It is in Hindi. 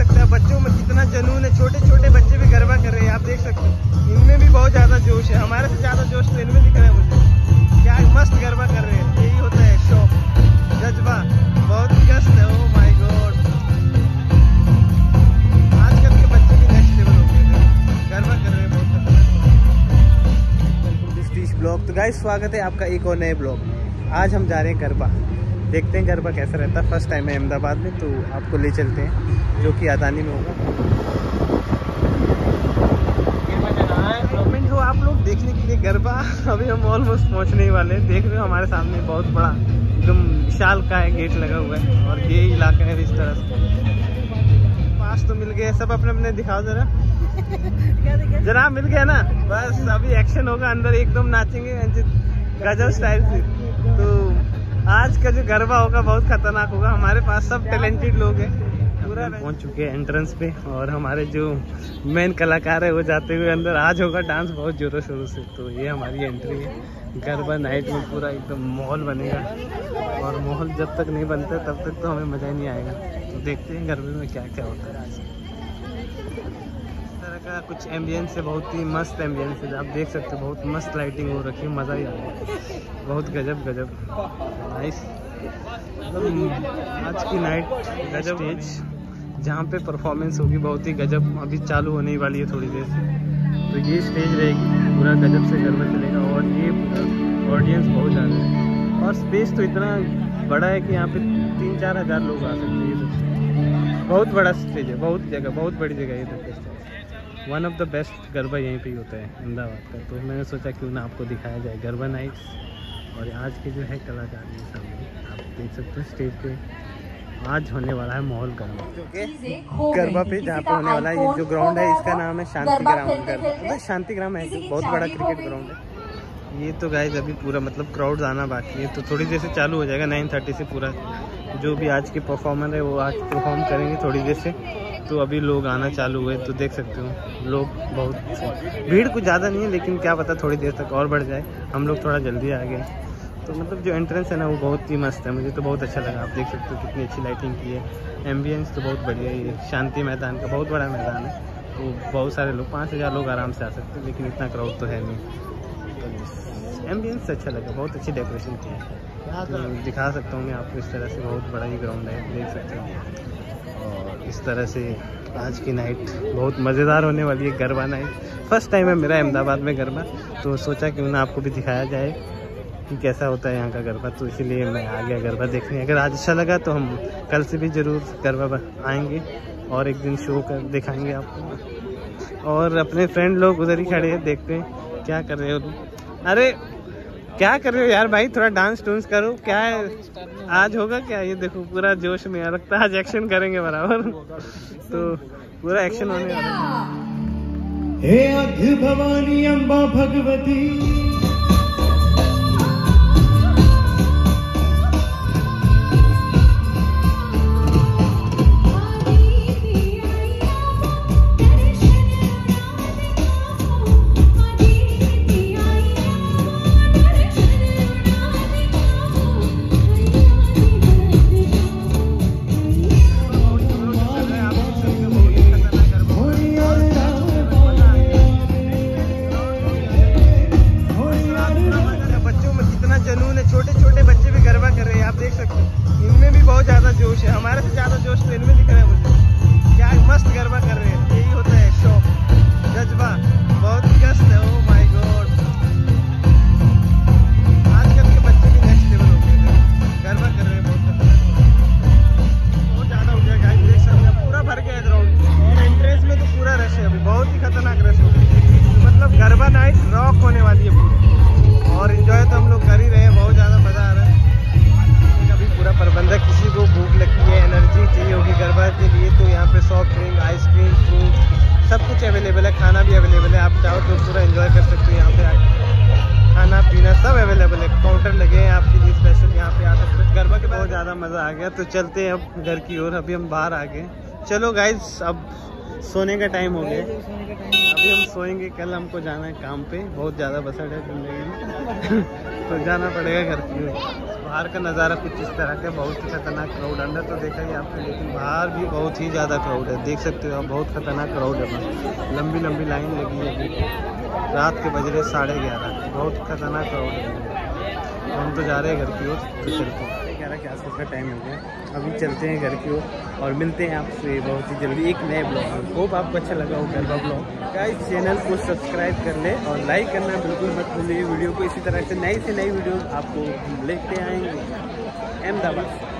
सकते हैं बच्चों में कितना जुनून है, छोटे छोटे बच्चे भी गरबा कर रहे हैं, आप देख सकते हो। इनमें भी बहुत ज्यादा जोश है, हमारे से ज्यादा जोश तो इनमें दिख रहा है मुझे। क्या मस्त गरबा कर रहे हैं, यही होता है शौक, जज्बा, बहुत कष्ट है। ओ माय गॉड, आजकल के बच्चे भी नेक्स्ट लेवल हो गए हैं, गरबा कर रहे हैं बहुत। ब्लॉग तो गाइस स्वागत है आपका एक और नए ब्लॉग में। आज हम जा रहे हैं गरबा, देखते हैं गरबा कैसा रहता है। फर्स्ट टाइम है अहमदाबाद में, तो आपको ले चलते हैं जो कि अदानी में होगा। हो आप लोग देखने के लिए गरबा। अभी हम ऑलमोस्ट पहुंचने ही वाले हैं। देख रहे हो हमारे सामने बहुत बड़ा एकदम विशाल का है गेट लगा हुआ है, और ये इलाका है इस तरह से। पास तो मिल गए सब, अपने अपने दिखाओ जरा। जरा मिल गया ना, बस अभी एक्शन होगा अंदर, एकदम नाचेंगे गजब स्टाइल से। तो आज का जो गरबा होगा बहुत खतरनाक होगा। हमारे पास सब टैलेंटेड लोग हैं। पूरा पहुंच चुके हैं एंट्रेंस पे, और हमारे जो मेन कलाकार है वो जाते हुए अंदर। आज होगा डांस बहुत जोरों शोरों से। तो ये हमारी एंट्री है गरबा नाइट में। पूरा एकदम माहौल बनेगा, और माहौल जब तक नहीं बनता तब तक तो हमें मज़ा ही नहीं आएगा। तो देखते हैं गरबे में क्या क्या होता है। आज का कुछ एम्बियंस है, बहुत ही मस्त एम्बियंस है, आप देख सकते हो। बहुत मस्त लाइटिंग हो रखी है, मज़ा ही आ रहा है, बहुत गजब गजब नाइस। आज की नाइट गजब स्टेज जहाँ पे परफॉर्मेंस होगी बहुत ही गजब, अभी चालू होने वाली है थोड़ी देर से। तो ये स्टेज रहेगी, पूरा गजब से गरबा चलेगा, और ये पूरा ऑडियंस बहुत ज़्यादा है, और स्पेस तो इतना बड़ा है कि यहाँ पे 3-4 हज़ार लोग आ सकते हैं। ये बहुत बड़ा स्टेज है, बहुत जगह, बहुत बड़ी जगह है। तो one of the best garba यहीं पे ही होता है अहमदाबाद का। तो मैंने सोचा क्यों ना आपको दिखाया जाए गरबा नाइट्स। और आज के जो है कलाकार ये सामने आप देख सकते हो स्टेज पे। आज होने वाला है माहौल गरबा, जो कि गरबा पे जहाँ पे होने वाला है। ये जो ग्राउंड है इसका नाम है शांति ग्राउंड। मतलब शांति ग्राउंड है, बहुत बड़ा क्रिकेट ग्राउंड है ये। तो गाइस अभी पूरा मतलब क्राउड आना बाकी है, तो थोड़ी देर से चालू हो जाएगा। 9:30 से पूरा जो भी आज के परफॉर्मर है वो आज परफॉर्म करेंगे थोड़ी देर से। तो अभी लोग आना चालू हुए, तो देख सकते हो लोग बहुत, भीड़ कुछ ज़्यादा नहीं है, लेकिन क्या पता थोड़ी देर तक और बढ़ जाए। हम लोग थोड़ा जल्दी आ गए। तो मतलब जो एंट्रेंस है ना वो बहुत ही मस्त है, मुझे तो बहुत अच्छा लगा। आप देख सकते हो कितनी अच्छी लाइटिंग की है, एम्बियंस तो बहुत बढ़िया है। ये शांति मैदान का बहुत बड़ा मैदान है, तो बहुत सारे लोग, 5000 लोग आराम से आ सकते हैं, लेकिन इतना क्राउड तो है नहीं। तो एम्बियंस अच्छा लगा, बहुत अच्छी डेकोरेशन की है। तो दिखा सकता हूँ मैं आपको इस तरह से, बहुत बड़ा ही ग्राउंड है, देख सकते हो। और इस तरह से आज की नाइट बहुत मज़ेदार होने वाली है, गरबा नाइट। फर्स्ट टाइम है मेरा अहमदाबाद में गरबा, तो सोचा क्यों ना आपको भी दिखाया जाए कि कैसा होता है यहाँ का गरबा। तो इसीलिए मैं आ गया गरबा देखने। अगर आज अच्छा लगा तो हम कल से भी ज़रूर गरबा आएंगे, और एक दिन शो कर दिखाएंगे आपको। और अपने फ्रेंड लोग उधर ही खड़े हैं, देखते हैं क्या कर रहे हो। अरे क्या कर रहे हो यार भाई, थोड़ा डांस टूंस करो। क्या है आज होगा क्या? ये देखो पूरा जोश में लगता है आज एक्शन करेंगे बराबर। तो पूरा एक्शन होने वाला है। हे अध भवानी अम्बा भगवती, छोटे छोटे बच्चे भी गरबा कर रहे हैं, आप देख सकते हो। इनमें भी बहुत ज्यादा जोश है, हमारे से ज्यादा जोश तो इनमें दिख रहा है मुझे। क्या मस्त गरबा कर रहे हैं, यही होता है शौक, जज्बा, बहुत कष्ट है। ओ माय गॉड, आजकल के बच्चे भी नेक्स्ट लेवल हो गए हैं, गरबा कर रहे हैं बहुत ज्यादा हो गया। देख सकते हैं पूरा भर गया ग्राउंड, और एंट्रेंस में तो पूरा रश है अभी, बहुत ही खतरनाक रश हो गया। मतलब गरबा नाइट रॉक होने वाली है पूरी, और एंजॉय तो हम लोग कर ही रहे हैं, बहुत ज़्यादा मज़ा आ रहा है। अभी पूरा प्रबंधक, किसी को भूख लगती है, एनर्जी चाहिए होगी गरबा के लिए, तो यहाँ पे सॉफ्ट ड्रिंक, आइसक्रीम, फ्रूट सब कुछ अवेलेबल है, खाना भी अवेलेबल है। आप चाहो तो पूरा एंजॉय कर सकते हो यहाँ पे आके, खाना पीना सब अवेलेबल है। काउंटर लगे हैं आपके लिए स्पेशल, यहाँ पे आ सकते हो। गरबा के बहुत ज़्यादा मज़ा आ गया। तो चलते हैं अब घर की ओर। अभी हम बाहर आ गए, चलो गाइस, अब सोने का टाइम हो गया। अभी हम सोएंगे, कल हमको जाना है काम पे, बहुत ज़्यादा बसड़ है जिंदगी में तो जाना पड़ेगा घर की। बाहर का नज़ारा कुछ इस तरह का, बहुत ही खतरनाक क्राउड। अंदर तो देखा ही आपने, लेकिन बाहर भी बहुत ही ज़्यादा क्राउड है, देख सकते हो आप, बहुत खतरनाक क्राउड है। लंबी लंबी लाइन लगी है। रात के बज रहे 11:30, बहुत खतरनाक क्राउड है। हम तो जा रहे हैं घर की ओर, तो चलते हैं। 11 के आसपास का टाइम हो गया, अभी चलते हैं घर की ओर और मिलते हैं आपसे बहुत ही जल्दी एक नए ब्लॉग में। होप आपको अच्छा लगा हो गरबा ब्लॉग। गाइस, चैनल को सब्सक्राइब कर ले और लाइक करना बिल्कुल मत भूलिए। वीडियो को इसी तरह से नई वीडियो आपको लेते आएंगे। अहमदाबाद।